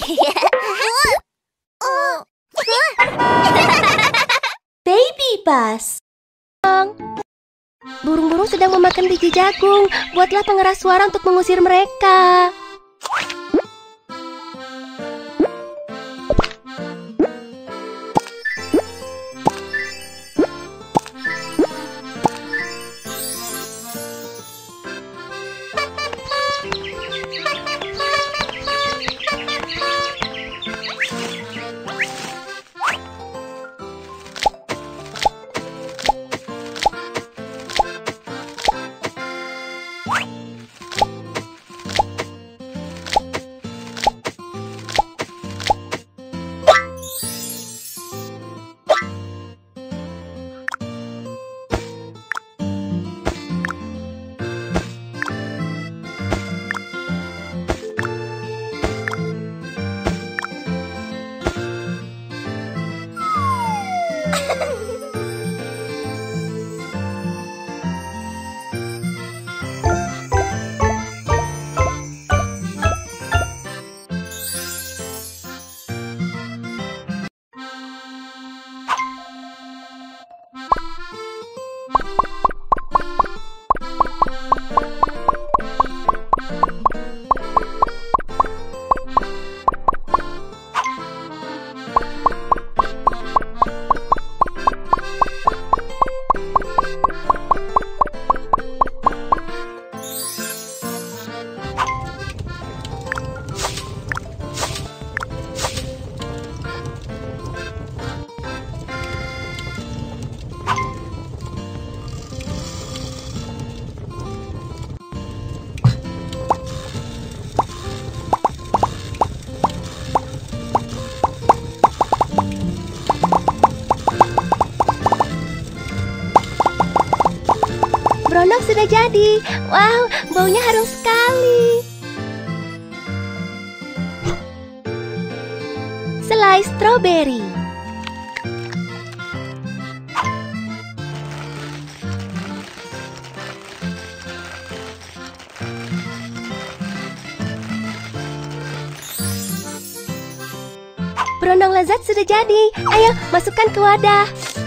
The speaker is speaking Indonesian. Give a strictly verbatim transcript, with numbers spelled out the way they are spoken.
Baby bus. Burung-burung sedang memakan biji jagung. Buatlah pengeras suara untuk mengusir mereka. Brondong sudah jadi. Wow, baunya harum sekali. Selai stroberi. Brondong lezat sudah jadi. Ayo, masukkan ke wadah.